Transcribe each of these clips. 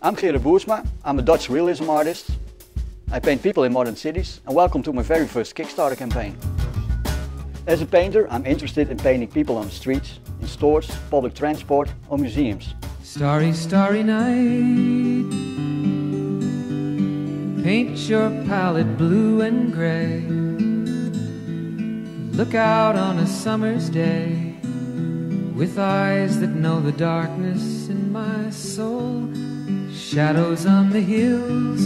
I'm Gerard Boersma. I'm a Dutch realism artist. I paint people in modern cities, and welcome to my very first Kickstarter campaign. As a painter, I'm interested in painting people on the streets, in stores, public transport or museums. Starry, starry night. Paint your palette blue and gray. Look out on a summer's day with eyes that know the darkness in my soul. Shadows on the hills.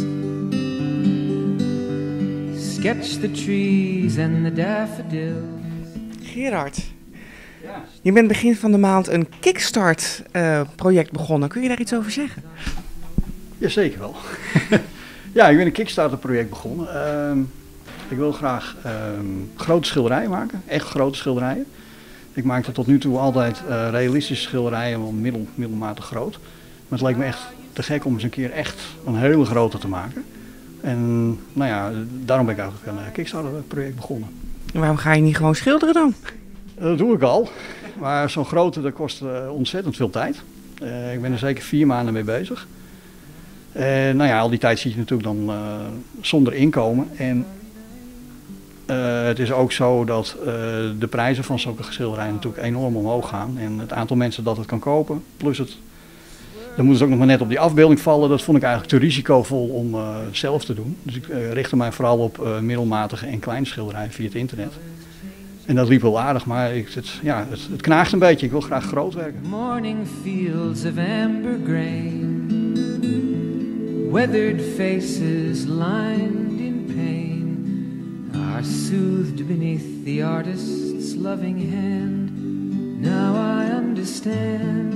Sketch the trees and the daffodils. Gerard, je bent begin van de maand een Kickstart project begonnen. Kun je daar iets over zeggen? Jazeker wel. Ja, ik ben een Kickstarter project begonnen. Ik wil graag grote schilderijen maken, echt grote schilderijen. Ik maakte tot nu toe altijd realistische schilderijen, wel middelmatig groot. Maar het leek me echt te gek om eens een keer echt een hele grote te maken. En nou ja, daarom ben ik eigenlijk een Kickstarter project begonnen. En waarom ga je niet gewoon schilderen dan? Dat doe ik al, maar zo'n grote dat kost ontzettend veel tijd. Ik ben er zeker 4 maanden mee bezig. Nou ja, al die tijd zit je natuurlijk dan zonder inkomen. En het is ook zo dat de prijzen van zulke schilderijen natuurlijk enorm omhoog gaan. En het aantal mensen dat het kan kopen, plus dan moet het ook nog maar net op die afbeelding vallen. Dat vond ik eigenlijk te risicovol om zelf te doen. Dus ik richtte mij vooral op middelmatige en kleine schilderijen via het internet. En dat liep wel aardig, maar het knaagt een beetje. Ik wil graag groot werken. Morning fields of amber grain. Weathered faces lined in pain are soothed beneath the artist's loving hand. Now I understand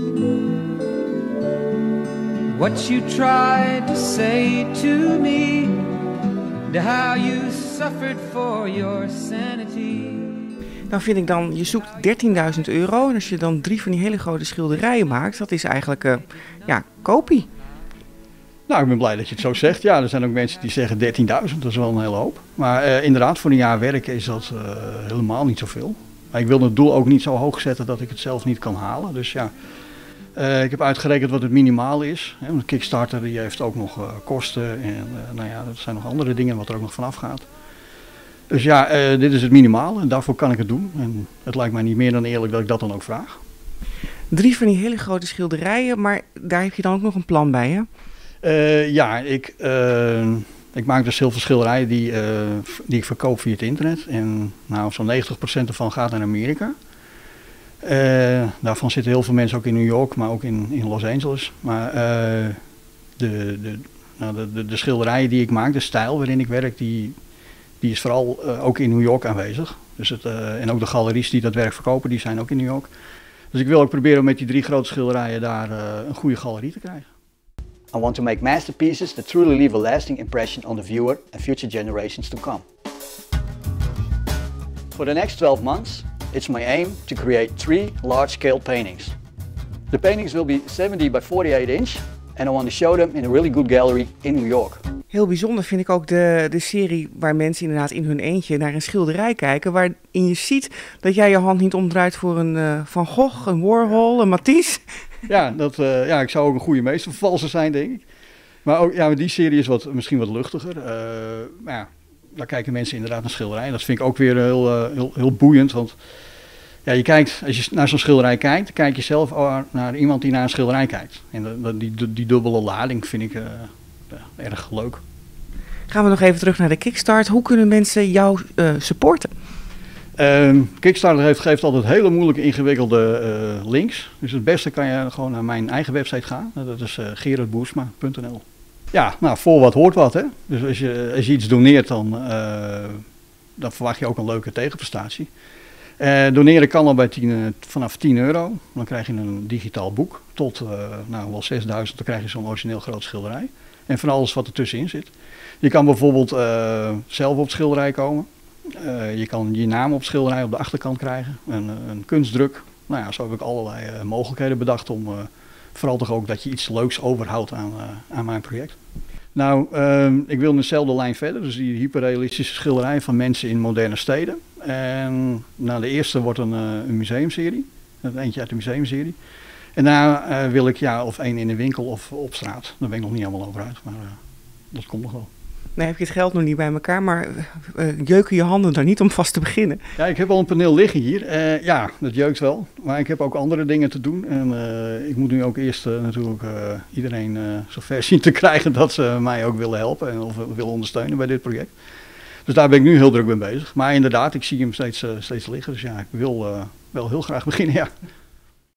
what you tried to say to me, and how you suffered for your sanity. Dan vind ik dan, je zoekt €13.000 en als je dan 3 van die hele grote schilderijen maakt, dat is eigenlijk kopie. Nou, ik ben blij dat je het zo zegt. Ja, er zijn ook mensen die zeggen 13.000, dat is wel een hele hoop. Maar inderdaad, voor een jaar werken is dat helemaal niet zoveel. Maar ik wil het doel ook niet zo hoog zetten dat ik het zelf niet kan halen. Dus ja, ik heb uitgerekend wat het minimaal is. Want een Kickstarter die heeft ook nog kosten en nou ja, dat zijn nog andere dingen wat er ook nog vanaf gaat. Dus ja, dit is het minimaal en daarvoor kan ik het doen. En het lijkt mij niet meer dan eerlijk dat ik dat dan ook vraag. 3 van die hele grote schilderijen, maar daar heb je dan ook nog een plan bij, hè? Ja, ik maak dus heel veel schilderijen die ik verkoop via het internet. En nou, zo'n 90% ervan gaat naar Amerika. Daarvan zitten heel veel mensen ook in New York, maar ook in Los Angeles. Maar de schilderijen die ik maak, de stijl waarin ik werk, die is vooral ook in New York aanwezig. Dus en ook de galeries die dat werk verkopen, die zijn ook in New York. Dus ik wil ook proberen om met die 3 grote schilderijen daar een goede galerie te krijgen. I want to make masterpieces that truly leave a lasting impression on the viewer and future generations to come. For the next 12 months, it's my aim to create 3 large-scale paintings. The paintings will be 70 by 48 inch and I want to show them in a really good gallery in New York. Heel bijzonder vind ik ook de serie waar mensen inderdaad in hun eentje naar een schilderij kijken, waarin je ziet dat jij je hand niet omdraait voor een Van Gogh, een Warhol, een Matisse. Ja, ik zou ook een goede meestervervalser zijn, denk ik. Maar ook, ja, die serie is misschien wat luchtiger. Maar ja, daar kijken mensen inderdaad naar schilderijen. Dat vind ik ook weer heel boeiend, want ja, als je naar zo'n schilderij kijkt, kijk je zelf naar iemand die naar een schilderij kijkt. En die dubbele lading vind ik erg leuk. Gaan we nog even terug naar de Kickstart. Hoe kunnen mensen jou supporten? Kickstarter geeft altijd hele moeilijke, ingewikkelde links. Dus het beste kan je gewoon naar mijn eigen website gaan. Dat is gerardboersma.nl. Ja, nou, voor wat hoort wat, hè. Dus als je iets doneert, dan verwacht je ook een leuke tegenprestatie. Doneren kan al vanaf €10. Dan krijg je een digitaal boek. Tot wel 6.000, dan krijg je zo'n origineel groot schilderij. En van alles wat ertussenin zit. Je kan bijvoorbeeld zelf op het schilderij komen. Je kan je naam op het schilderij op de achterkant krijgen. Een kunstdruk. Nou ja, zo heb ik allerlei mogelijkheden bedacht om vooral toch ook dat je iets leuks overhoudt aan mijn project. Nou, ik wil in dezelfde lijn verder. Dus die hyperrealistische schilderijen van mensen in moderne steden. En nou, de eerste wordt een museumserie. Eentje uit de museumserie. En daarna wil ik of één in de winkel of op straat. Daar ben ik nog niet helemaal over uit, maar dat komt nog wel. Nou heb je het geld nog niet bij elkaar, maar jeuken je handen daar niet om vast te beginnen? Ja, ik heb al een paneel liggen hier. Ja, dat jeukt wel. Maar ik heb ook andere dingen te doen. En ik moet nu ook eerst natuurlijk iedereen zover zien te krijgen dat ze mij ook willen helpen en of willen ondersteunen bij dit project. Dus daar ben ik nu heel druk mee bezig. Maar inderdaad, ik zie hem steeds liggen. Dus ja, ik wil wel heel graag beginnen, ja.